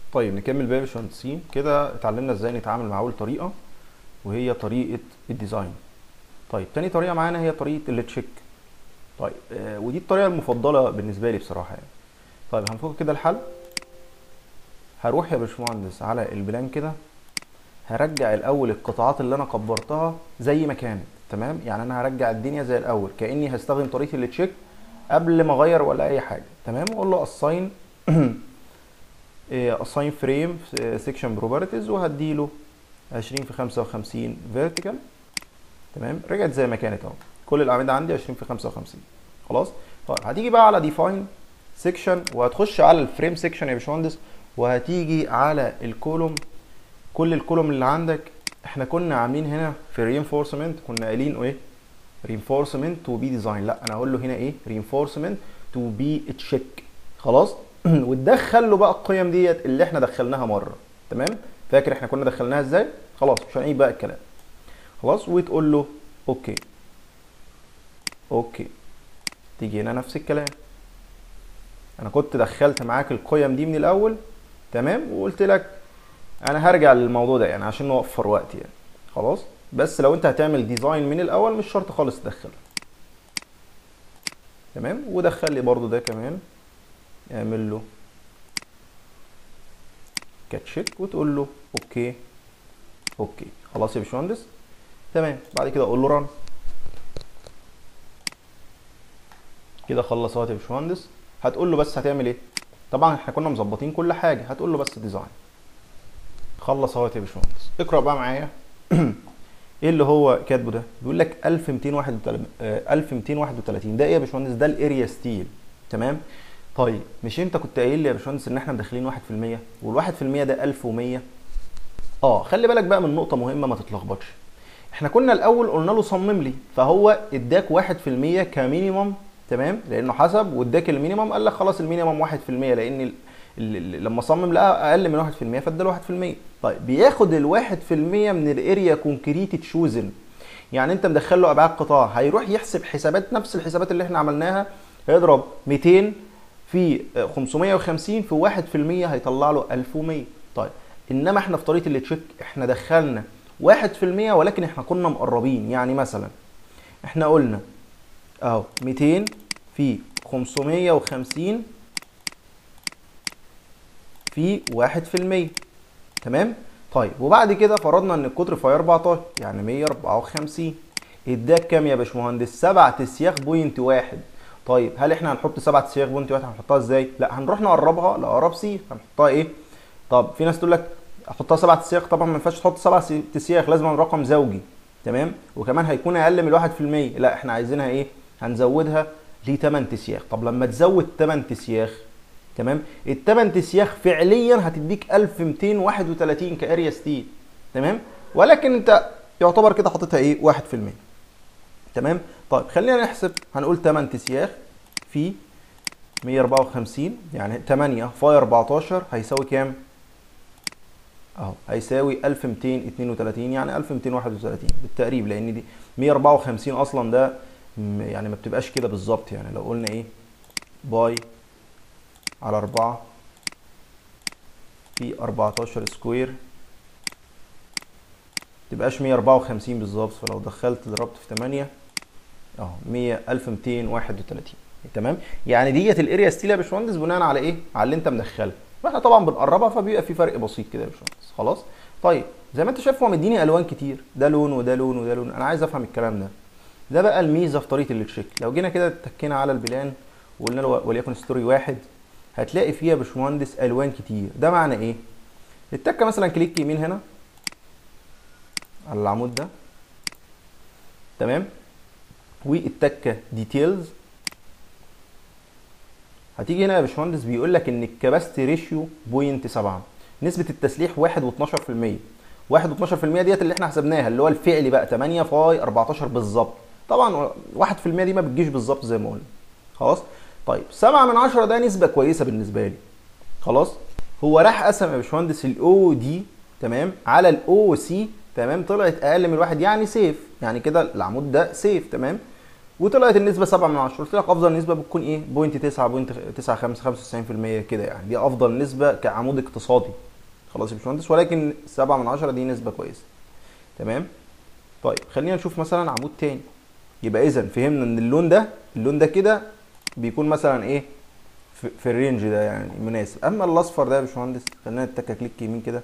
طيب نكمل بقى يا باشمهندسين. كده اتعلمنا ازاي نتعامل مع اول طريقه، وهي طريقه الديزاين. طيب تاني طريقه معانا هي طريقه التشيك. طيب ودي الطريقه المفضله بالنسبه لي بصراحه يعني. طيب هنفك كده الحل. هروح يا باشمهندس على البلان كده، هرجع الاول القطاعات اللي انا كبرتها زي ما كانت. تمام، يعني انا هرجع الدنيا زي الاول كاني هستخدم طريقه التشيك قبل ما اغير ولا اي حاجه. تمام، واقول له assign assign frame section properties، وهديله 20 في 55 vertical. تمام، رجعت زي ما كانت اهو. كل الاعمده عندي 20 في 55. خلاص. طيب هتيجي بقى على define section، وهتخش على الفريم section يا باشمهندس، وهتيجي على الكولوم. كل الكولوم اللي عندك احنا كنا عاملين هنا في reinforcement، كنا قايلين ايه؟ reinforcement to be design. لا انا هقول له هنا ايه؟ reinforcement to be check. خلاص. وتدخل له بقى القيم ديت اللي احنا دخلناها مره. تمام، فاكر احنا كنا دخلناها ازاي؟ خلاص مش هنعيد بقى الكلام. خلاص، وتقول له اوكي. اوكي، تيجي هنا نفس الكلام. انا كنت دخلت معاك القيم دي من الاول. تمام، وقلت لك انا هرجع للموضوع ده يعني عشان نوفر وقت يعني. خلاص، بس لو انت هتعمل ديزاين من الاول مش شرط خالص تدخله. تمام، ودخل لي برضو ده كمان، اعمل له كاتشيك وتقول له اوكي. اوكي خلاص يا باشمهندس. تمام، بعد كده اقول له ران. كده خلص اهوت يا باشمهندس. هتقول له بس هتعمل ايه؟ طبعا احنا كنا مظبطين كل حاجه. هتقول له بس ديزاين. خلص اهوت يا باشمهندس. اقرا بقى معايا. ايه اللي هو كاتبه ده؟ بيقول لك 1231 1231. ده ايه يا باشمهندس؟ ده الاريا ستيل. تمام. طيب مش انت كنت قايل لي يا باشمهندس ان احنا مدخلين 1%، وال1% ده 1100؟ خلي بالك بقى من نقطه مهمه ما تتلخبطش. احنا كنا الاول قلنا له صمم لي، فهو اداك 1% كمينيمم. تمام، لانه حسب واداك المينيمم. قال لك خلاص المينيمم 1%، لان لما صمم لقى اقل من 1% فاداله 1%. طيب بياخد ال 1% من الاريا كونكريت تشوزن. يعني انت مدخل له ابعاد قطاع، هيروح يحسب حسابات نفس الحسابات اللي احنا عملناها. هيضرب 200 في 550 في 1%، هيطلع له 1100. طيب انما احنا في طريقه التشيك احنا دخلنا 1%، ولكن احنا كنا مقربين. يعني مثلا احنا قلنا اهو 200 في 550 في 1%. تمام. طيب وبعد كده فرضنا ان القطر في 14، يعني 154. اداك كام يا باشمهندس؟ 7 تسياخ بوينت واحد. طيب هل احنا هنحط 7 تسياخ بوينت واحد؟ هنحطها ازاي؟ لا، هنروح نقربها لاقرب سيخ. هنحطها ايه؟ طب في ناس تقول لك احطها 7 تسياخ. طبعا ما ينفعش تحط 7 تسياخ، لازم رقم زوجي. تمام، وكمان هيكون اقل من 1%. لا احنا عايزينها ايه؟ هنزودها ل 8 تسياخ. طب لما تزود 8 تسياخ، تمام، الثمان تسياخ فعليا هتديك 1231 كاريا ستيل. تمام، ولكن انت يعتبر كده حاططها ايه؟ 1%. تمام. طيب خلينا نحسب. هنقول 8 تسياخ في 154، يعني 8 في 14 هيساوي كام؟ اهو هيساوي 1232، يعني 1231 بالتقريب، لان دي 154 اصلا ده يعني ما بتبقاش كده بالظبط. يعني لو قلنا ايه؟ باي على 4 في 14 سكوير تبقاش 154 بالظبط. فلو دخلت ضربت في 8 اهو 1231. تمام، يعني ديت الاريا ستيل يا باشمهندس بناء على ايه؟ على اللي انت مدخلها. واحنا طبعا بنقربها فبيبقى في فرق بسيط كده يا باشمهندس. خلاص. طيب زي ما انت شايف هو مديني الوان كتير، ده لون وده لون وده لون. انا عايز افهم الكلام ده. ده بقى الميزه في طريقه التشيك. لو جينا كده اتكينا على البلان وقلنا له وليكن ستوري واحد، هتلاقي فيها يا باشمهندس الوان كتير. ده معنى ايه؟ التكه مثلا كليك يمين هنا على العمود ده. تمام، والتكه ديتيلز. هتيجي هنا يا باشمهندس بيقول لك ان الكباستي ريشيو 0.7، نسبه التسليح 1 و12%. 1 و12% ديت اللي احنا حسبناها، اللي هو الفعلي بقى 8 فاي 14 بالظبط. طبعا 1% دي ما بتجيش بالظبط زي ما قلنا. خلاص. طيب 7 من 10 ده نسبه كويسه بالنسبه لي. خلاص. هو راح قسم يا باشمهندس الاو دي، تمام، على الاو سي. تمام، طلعت اقل من الواحد، يعني سيف. يعني كده العمود ده سيف. تمام. وطلعت النسبه 7 من 10. قلت لك افضل نسبه بتكون ايه؟ 0.9 95% كده يعني، دي افضل نسبه كعمود اقتصادي. خلاص يا باشمهندس، ولكن 7 من 10 دي نسبه كويسه. تمام. طيب خلينا نشوف مثلا عمود تاني. يبقى اذا فهمنا ان اللون ده كده بيكون مثلا ايه في الرينج ده يعني مناسب. اما الاصفر ده يا باشمهندس، خلينا نتك كليك يمين كده.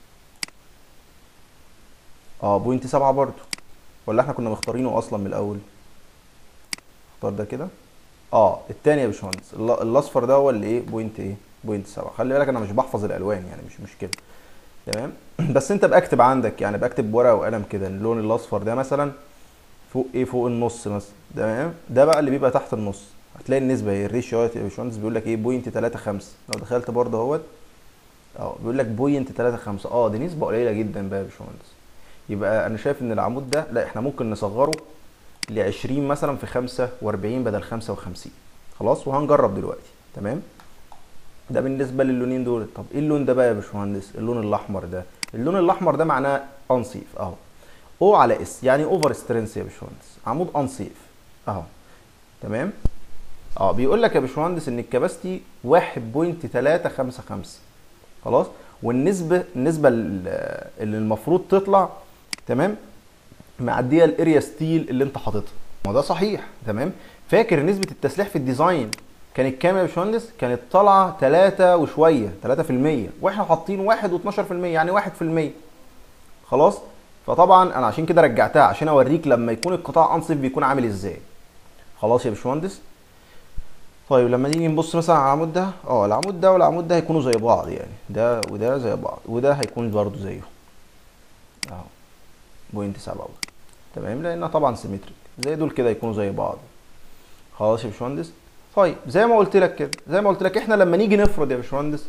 0.7 برضو، ولا احنا كنا مختارينه اصلا من الاول؟ اختار ده كده. التاني يا باشمهندس، الاصفر ده هو اللي ايه؟ بوينت 7. خلي بالك انا مش بحفظ الالوان يعني، مش مشكله. تمام. بس انت بكتب عندك يعني، بكتب بورقه وقلم كده اللون الاصفر ده مثلا فوق ايه؟ فوق النص مثلا. تمام. ده بقى اللي بيبقى تحت النص. هتلاقي النسبه ايه؟ الريشيو يا باشمهندس بيقول لك ايه؟ 0.35. لو دخلت برضه اهوت بيقول لك 0.35. دي نسبه قليله جدا بقى يا باشمهندس. يبقى انا شايف ان العمود ده لا، احنا ممكن نصغره ل 20 مثلا في 45 بدل 55. خلاص، وهنجرب دلوقتي. تمام. ده بالنسبه للونين دول. طب ايه اللون ده بقى يا باشمهندس؟ اللون الاحمر ده. اللون الاحمر ده معناه انصيف اهو. او على اس يعني اوفر سترينث يا باشمهندس، عمود انصيف اهو. تمام. بيقول لك يا باشمهندس ان الكباستي 1.355. خلاص. النسبه اللي المفروض تطلع، تمام، معديه الاريا ستيل اللي انت حاططها. ما ده صحيح. تمام. فاكر نسبه التسليح في الديزاين كانت كام يا باشمهندس؟ كانت طالعه 3 وشويه، 3%، واحنا حاطين 1 و12%، يعني 1%. خلاص. فطبعا انا عشان كده رجعتها، عشان اوريك لما يكون القطاع انصف بيكون عامل ازاي. خلاص يا باشمهندس. طيب لما نيجي نبص مثلا على العمود ده، العمود ده والعمود ده هيكونوا زي بعض يعني، ده وده زي بعض، وده هيكون برضو زيه اهو. 0.7. تمام. لان طبعا سيمتريك زي دول كده يكونوا زي بعض. خلاص يا باشمهندس. طيب زي ما قلت لك كده، زي ما قلت لك احنا لما نيجي نفرض يا باشمهندس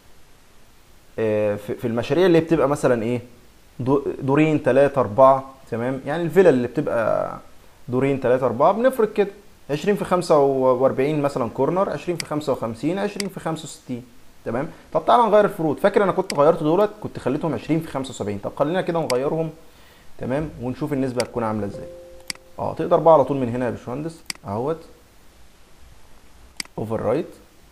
في المشاريع اللي بتبقى مثلا ايه؟ دورين 3 4. تمام. يعني الفيلا اللي بتبقى دورين 3 4 بنفرض كده 20 في 45 مثلا كورنر، 20 في 55، 20 في 65. تمام. طب تعالى نغير الفروض. فاكر انا كنت غيرت دولت، كنت خليتهم 20 في 75. طب خلينا كده نغيرهم. تمام. ونشوف النسبه هتكون عامله ازاي. تقدر بقى على طول من هنا يا باشمهندس اهوت اوفر رايت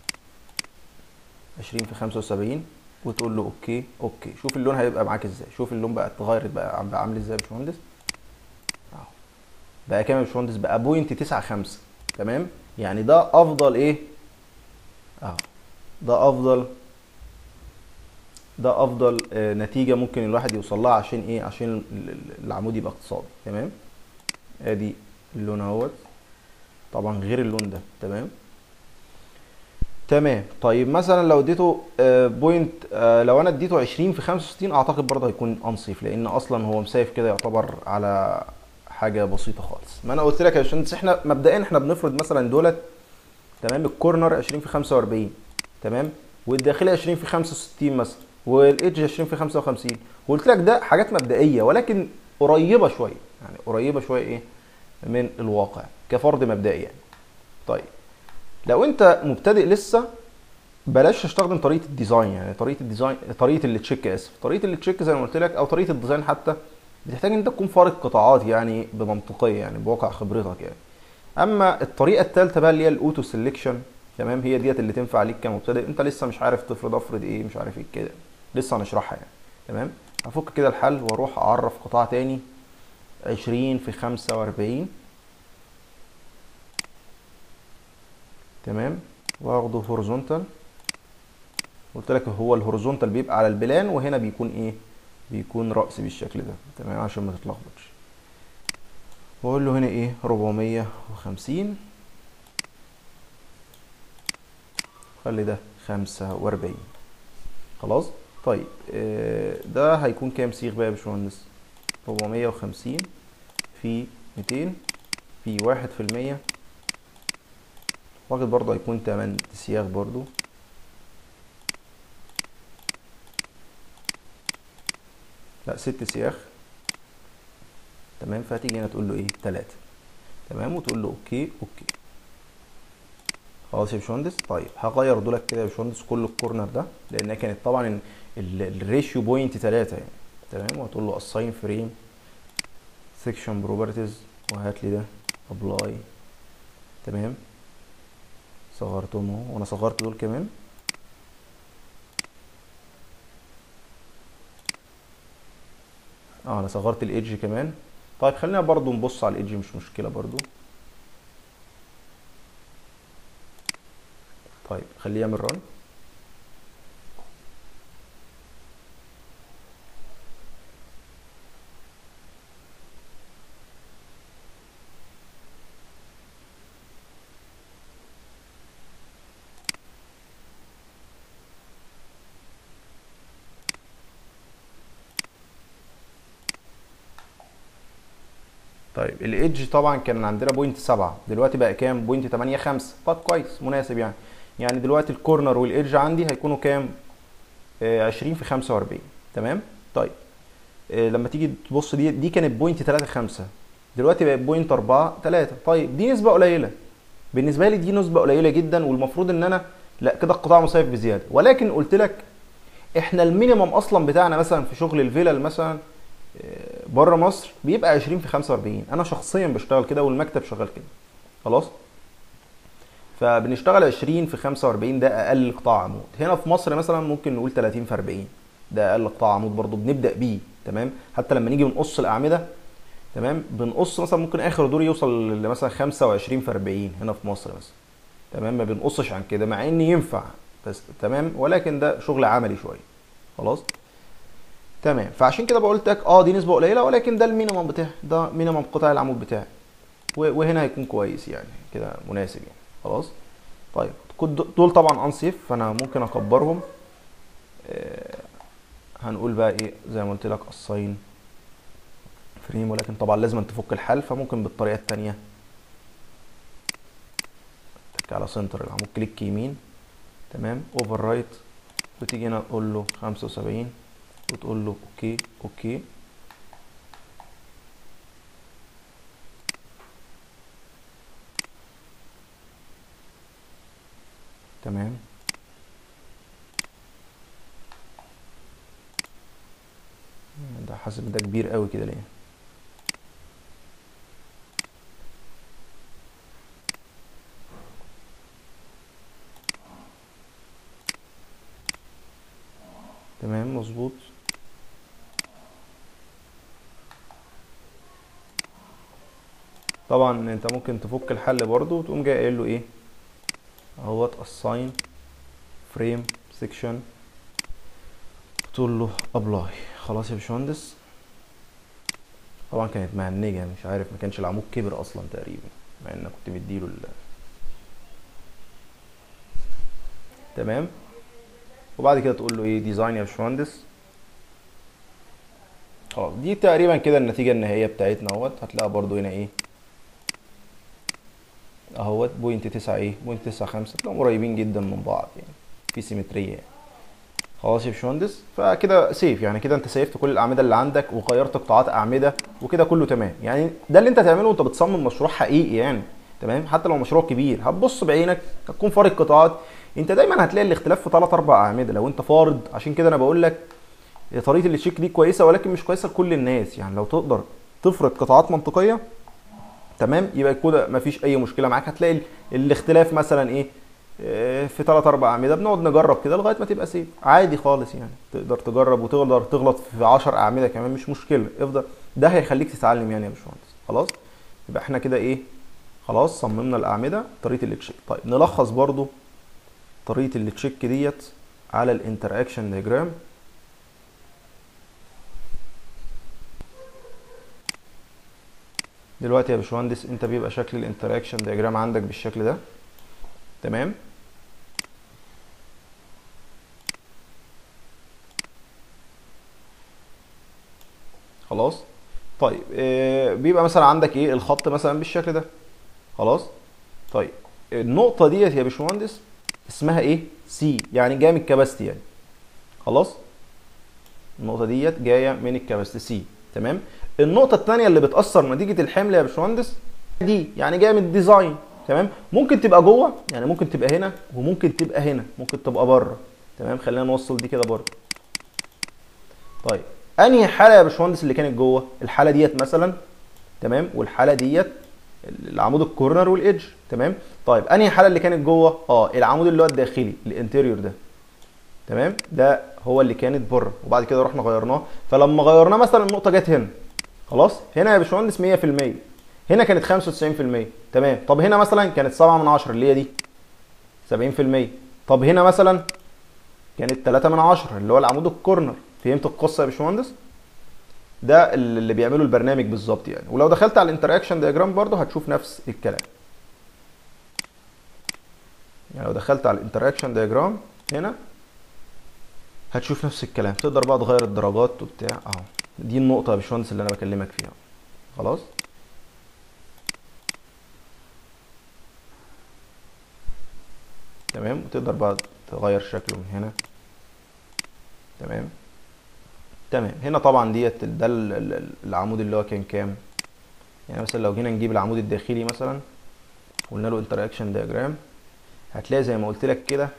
20 في 75 وتقول له اوكي. شوف اللون هيبقى معاك ازاي. شوف اللون بقى اتغير، بقى عامل ازاي يا باشمهندس اهو. بقى كام يا باشمهندس؟ بقى 0.95. تمام. يعني ده افضل ايه اهو. ده افضل نتيجه ممكن الواحد يوصل لها. عشان ايه؟ عشان العمود يبقى اقتصادي. تمام. ادي اللون اهوت، طبعا غير اللون ده. تمام. طيب مثلا لو اديته لو انا اديته 20 في 65 اعتقد برضه هيكون انصيف، لان اصلا هو مسايف كده يعتبر على حاجه بسيطه خالص. ما انا قلت لك يا باشمهندس احنا مبدئيا احنا بنفرض مثلا دولت. تمام. الكورنر 20 في 45. تمام. والداخلي 20 في 65 مثلا، والايدج 20 في 55. وقلت لك ده حاجات مبدئيه ولكن قريبه شويه، يعني قريبه شويه ايه من الواقع كفرض مبدئي يعني. طيب لو انت مبتدئ لسه بلاش تستخدم طريقه الديزاين، يعني طريقه التشيك، طريقه التشيك زي ما قلت لك، او طريقه الديزاين حتى بتحتاج ان انت تكون فارق قطاعات يعني بمنطقيه، يعني بواقع خبرتك يعني. اما الطريقه الثالثه بقى اللي هي الاوتو سيلكشن، تمام، هي ديت اللي تنفع ليك كمبتدئ انت لسه مش عارف افرض ايه، مش عارف ايه كده، لسه هنشرحها يعني. تمام. هفك كده الحل واروح اعرف قطاع تاني 20 في 45. تمام. واخده هوريزونتال. قلت لك هو الهوريزونتال بيبقى على البلان، وهنا بيكون ايه؟ بيكون رأس بالشكل ده. تمام. عشان ما تتلخبطش. واقول له هنا ايه؟ 450. خلي ده 45. خلاص. طيب ده هيكون كام صيغ بقى يا باشمهندس؟ 450 في 200 في 1%. واخد برضه هيكون 8 صياغ برضه. لا 6 صياغ. تمام. فهتيجي هنا تقول له ايه؟ 3. تمام. وتقول له اوكي. خلاص يا باشمهندس. طيب هغير دولك كده يا باشمهندس كل الكورنر ده، لانها كانت طبعا الريشيو 0.3 يعني. تمام. وهتقول له assign frame section properties، وهات لي ده apply تمام، صغرتهم اهو، وانا صغرت دول كمان. انا صغرت الايدج كمان. طيب خلينا برضو نبص على الايدج، مش مشكله برضو. طيب خليه يعمل ران. طيب الايدج طبعا كان عندنا بوينت 7، دلوقتي بقى كام؟ بوينت 85. طب كويس، مناسب يعني. يعني دلوقتي الكورنر والايدج عندي هيكونوا كام؟ 20 في 45. تمام. طيب لما تيجي تبص دي كانت بوينت 35، دلوقتي بقت بوينت 43. طيب دي نسبه قليله بالنسبه لي، دي نسبه قليله جدا، والمفروض ان انا لا كده القطاع مصيف بزياده. ولكن قلت لك احنا المينيمم اصلا بتاعنا مثلا في شغل الفيلل مثلا بره مصر بيبقى 20 في 45. انا شخصيا بشتغل كده والمكتب شغال كده. خلاص، فبنشتغل 20 في 45، ده اقل قطاع عمود. هنا في مصر مثلا ممكن نقول 30 في 40، ده اقل قطاع عمود برضو بنبدا بيه. تمام. حتى لما نيجي بنقص الاعمده، تمام، بنقص مثلا ممكن اخر دور يوصل لمثلا 25 في 40 هنا في مصر مثلا. تمام، ما بنقصش عن كده مع ان ينفع بس. تمام، ولكن ده شغل عملي شويه. خلاص، تمام. فعشان كده بقولت لك دي نسبه قليله، ولكن ده المينيمم بتاعي، ده مينيمم قطاع العمود بتاعي، وهنا هيكون كويس يعني كده مناسب يعني. خلاص. طيب دول طبعا انسيف، فانا ممكن اكبرهم. هنقول بقى ايه زي ما قلت لك الصين فريم، ولكن طبعا لازم تفك الحل، فممكن بالطريقه الثانيه تك على سنتر العمود، كليك يمين، تمام، اوفر رايت، وتيجي هنا تقول له 75 وتقول له اوكي اوكي. تمام. ده حاسس ده كبير قوي كده ليه؟ تمام مظبوط. طبعا انت ممكن تفك الحل برضو وتقوم جاي قايل له ايه اهوت assign frame section، تقول له ابلاي. خلاص يا باشمهندس. طبعا كانت مهنجه، مش عارف، ما كانش العمود كبر اصلا تقريبا مع ان كنت مديله تمام. وبعد كده تقول له ايه ديزاين يا باشمهندس. خلاص، دي تقريبا كده النتيجه النهائيه بتاعتنا اهوت. هتلاقيها برضو هنا ايه اهوت بوينت 9 ايه بوينت 95، تلاقيهم قريبين جدا من بعض يعني، في سيمتريه يعني. خلاص يا باشمهندس، فكده سيف يعني، كده انت سيفت كل الاعمده اللي عندك وغيرت قطاعات اعمده وكده كله تمام يعني. ده اللي انت هتعمله وانت بتصمم مشروع حقيقي يعني. تمام، حتى لو مشروع كبير هتبص بعينك، هتكون فارق قطاعات. انت دايما هتلاقي الاختلاف في 3 4 اعمده لو انت فارض. عشان كده انا بقول لك طريقه التشيك دي كويسه، ولكن مش كويسه لكل الناس يعني. لو تقدر تفرض قطاعات منطقيه، تمام، يبقى كده مفيش اي مشكله معاك. هتلاقي الاختلاف مثلا ايه في 3 4 اعمده، بنقعد نجرب كده لغايه ما تبقى سيف عادي خالص يعني. تقدر تجرب وتقدر تغلط في 10 اعمده كمان، مش مشكله، افضل. ده هيخليك تتعلم يعني يا باشمهندس. خلاص، يبقى احنا كده ايه خلاص صممنا الاعمده طريقه التشيك. طيب نلخص برضو طريقه التشيك ديت على الانتراكشن دياجرام. دلوقتي يا باشمهندس انت بيبقى شكل الانتراكشن دياجرام عندك بالشكل ده. تمام. خلاص. طيب بيبقى مثلا عندك ايه الخط مثلا بالشكل ده. خلاص. طيب النقطه ديت يا باشمهندس اسمها ايه سي، يعني جايه من الكباستي يعني. خلاص، النقطه ديت جايه من الكباستي سي. تمام. النقطه الثانيه اللي بتاثر نتيجه الحمل يا باشمهندس دي، يعني جايه من الديزاين. تمام، ممكن تبقى جوه يعني، ممكن تبقى هنا وممكن تبقى هنا، ممكن تبقى بره. تمام، خلينا نوصل دي كده برضه. طيب انهي حاله يا باشمهندس اللي كانت جوه؟ الحاله ديت مثلا. تمام، والحاله ديت العمود الكورنر والايدج. تمام. طيب انهي حاله اللي كانت جوه؟ العمود اللي هو الداخلي الانتيريور ده. تمام. ده هو اللي كانت بره، وبعد كده رحنا غيرناه. فلما غيرناه مثلا النقطه جت هنا، خلاص هنا يا باشمهندس 100%، هنا كانت 95%. تمام. طب هنا مثلا كانت 7 من 10 اللي هي دي 70%. طب هنا مثلا كانت 3 من 10 اللي هو العمود الكورنر. فهمت القصه يا باشمهندس؟ ده اللي بيعمله البرنامج بالظبط يعني. ولو دخلت على الانتراكشن دياجرام برضه هتشوف نفس الكلام. يعني لو دخلت على الانتراكشن دياجرام هنا هتشوف نفس الكلام. تقدر بقى تغير الدرجات وبتاع اهو. دي النقطه يا باشمهندس اللي انا بكلمك فيها. خلاص. تمام. وتقدر بقى تغير شكله من هنا. تمام. تمام. هنا طبعا ديت ده العمود اللي هو كان كام. يعني مثلا لو جينا نجيب العمود الداخلي مثلا قلنا له انتراكشن دياجرام، هتلاقي زي ما قلت لك كده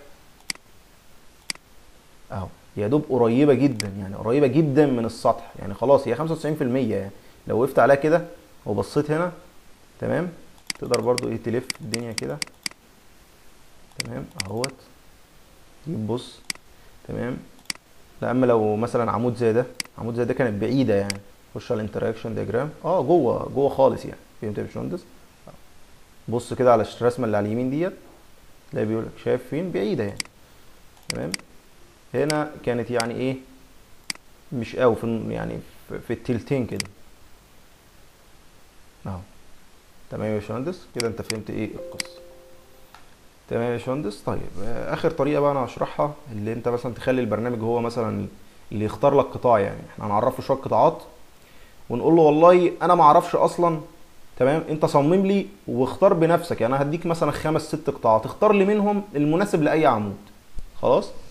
اهو، يا دوب قريبه جدا، يعني قريبه جدا من السطح. يعني خلاص هي 95%. يعني لو وقفت عليها كده وبصيت هنا، تمام، تقدر برضو ايه تلف الدنيا كده. تمام اهوت. بص. تمام. لا اما لو مثلا عمود زي ده، عمود زي ده كانت بعيده يعني. خش على الانتراكشن دياجرام جوه خالص يعني. فهمت يا باشمهندس؟ بص كده على الرسمه اللي على اليمين ديت، تلاقي بيقول لك شايف فين بعيده يعني. تمام. هنا كانت يعني ايه مش قوي في يعني في التلتين كده اهو. تمام يا باشمهندس كده انت فهمت ايه القصه. تمام يا باشمهندس. طيب اخر طريقه بقى انا هشرحها، اللي انت مثلا تخلي البرنامج هو مثلا اللي يختار لك قطاع. يعني احنا هنعرفه شويه قطاعات ونقول له والله انا ما اعرفش اصلا، تمام، انت صمم لي واختار بنفسك. يعني انا هديك مثلا 5 6 قطاعات، اختار لي منهم المناسب لاي عمود. خلاص.